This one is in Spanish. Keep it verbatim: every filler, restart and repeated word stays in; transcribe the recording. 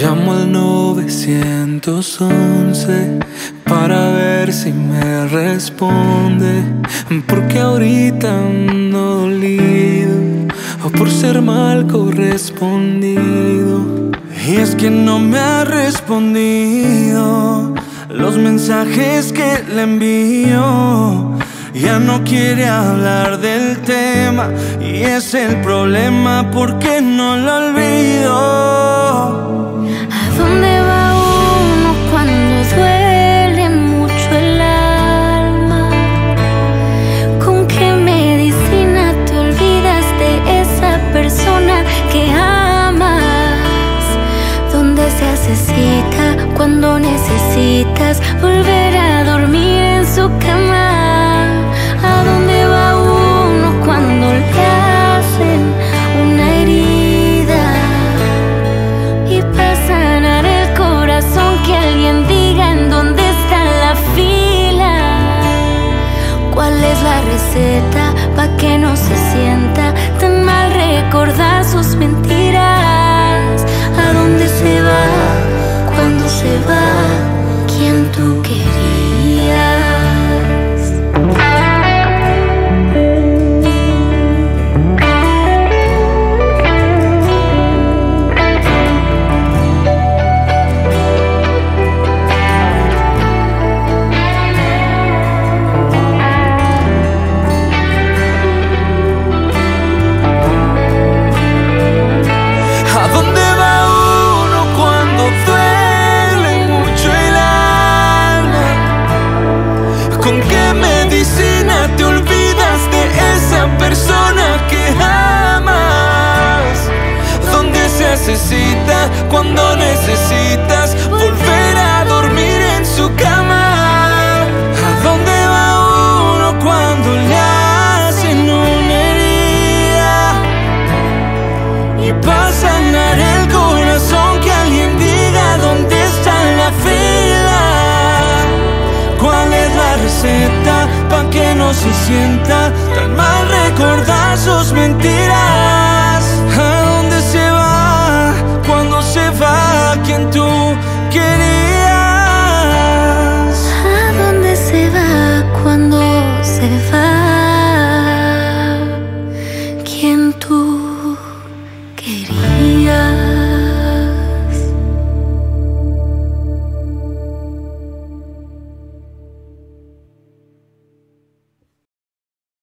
Llamo al nueve once para ver si me responde, porque ahorita ando dolido o por ser mal correspondido. Y es que no me ha respondido los mensajes que le envío. Ya no quiere hablar del tema y es el problema porque no lo olvido. ¿A dónde va uno cuando duele mucho el alma? ¿Con qué medicina te olvidas de esa persona que amas? ¿Dónde se hace cita cuando necesitas volver a dormir en su cama? ¿A dónde va uno cuando le hacen una herida? Y para sanar el corazón que alguien diga en dónde está la fila. ¿Cuál es la receta pa' que no se sienta tan mal recordar sus mentiras? ¿A dónde se va cuando se va quien tú querías? ¿Con qué medicina te olvidas de esa persona que amas? ¿Dónde se hace cita cuando necesitas volver a dormir en su cama? ¿A dónde va uno cuando le hacen una herida? Y para sanar el corazón que alguien diga dónde está la fila. ¿Cuál es la receta pa' que no se sienta tan mal recordar sus mentiras?